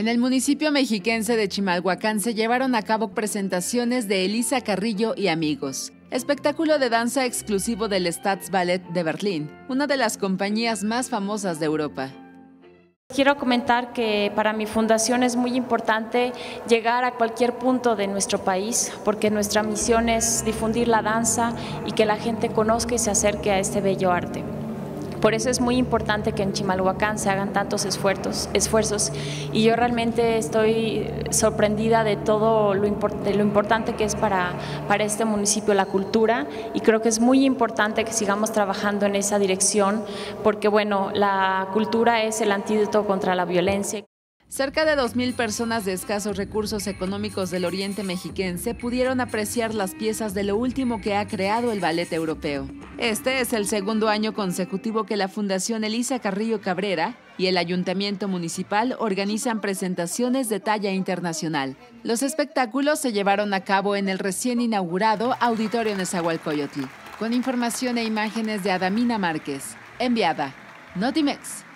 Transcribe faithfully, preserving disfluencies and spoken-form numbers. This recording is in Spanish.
En el municipio mexiquense de Chimalhuacán se llevaron a cabo presentaciones de Elisa Carrillo y Amigos, espectáculo de danza exclusivo del Staatsballett de Berlín, una de las compañías más famosas de Europa. Quiero comentar que para mi fundación es muy importante llegar a cualquier punto de nuestro país, porque nuestra misión es difundir la danza y que la gente conozca y se acerque a este bello arte. Por eso es muy importante que en Chimalhuacán se hagan tantos esfuerzos, esfuerzos y yo realmente estoy sorprendida de todo lo, import, de lo importante que es para, para este municipio la cultura, y creo que es muy importante que sigamos trabajando en esa dirección, porque bueno, la cultura es el antídoto contra la violencia. Cerca de dos mil personas de escasos recursos económicos del oriente mexiquense pudieron apreciar las piezas de lo último que ha creado el ballet europeo. Este es el segundo año consecutivo que la Fundación Elisa Carrillo Cabrera y el Ayuntamiento Municipal organizan presentaciones de talla internacional. Los espectáculos se llevaron a cabo en el recién inaugurado Auditorio Nezahualcóyotl, con información e imágenes de Adamina Márquez. Enviada, Notimex.